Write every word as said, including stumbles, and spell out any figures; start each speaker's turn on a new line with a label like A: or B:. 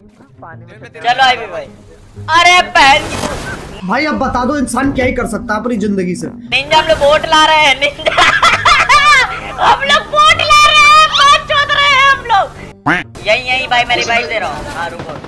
A: चलो आई भी भाई। अरे बहन
B: भाई अब बता दो इंसान क्या ही कर सकता है अपनी जिंदगी से।
A: निंजा हम लोग बोट ला रहे हैं निंजा हम लोग बोट ला रहे हैं, बहुत चौंक रहे हैं हम लोग। यही यही भाई मैं रिवाइव दे रहा हूँ। हाँ रुको